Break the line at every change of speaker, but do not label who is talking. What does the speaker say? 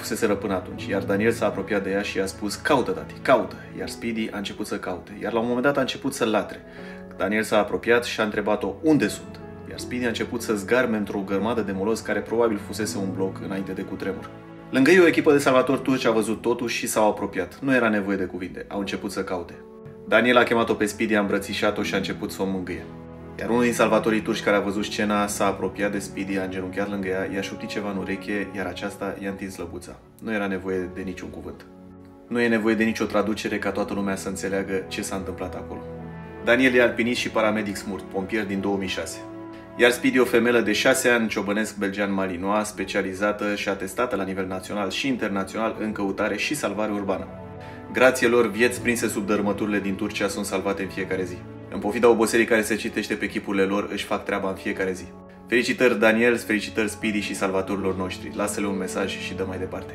fuseseră până atunci, iar Daniel s-a apropiat de ea și i-a spus: "Caută, tati, caută!" Iar Speedy a început să caute, iar la un moment dat a început să latre. Daniel s-a apropiat și a întrebat-o: "Unde sunt?" Iar Speedy a început să zgarme într-o grămadă de molozi care probabil fusese un bloc înainte de cutremur. Lângă ei, o echipă de salvatori turci a văzut totul și s-au apropiat. Nu era nevoie de cuvinte, au început să caute. Daniel a chemat-o pe Speedy, a îmbrățișat-o și a început să o mângâie. Iar unul din salvatorii turci care a văzut scena s-a apropiat de Speedy, a îngenunchiat lângă ea, i-a șoptit ceva în ureche, iar aceasta i-a întins lăbuța. Nu era nevoie de niciun cuvânt. Nu e nevoie de nicio traducere ca toată lumea să înțeleagă ce s-a întâmplat acolo. Daniel e alpinist și paramedic smurt, pompier din 2006. Iar Speedy, o femelă de 6 ani, ciobănesc belgean malinois, specializată și atestată la nivel național și internațional în căutare și salvare urbană. Grație lor, vieți prinse sub dărâmăturile din Turcia sunt salvate în fiecare zi. În pofida oboselii care se citește pe chipurile lor, își fac treaba în fiecare zi. Felicitări Daniel, felicitări Speedy și salvatorilor noștri. Lasă-le un mesaj și dă mai departe.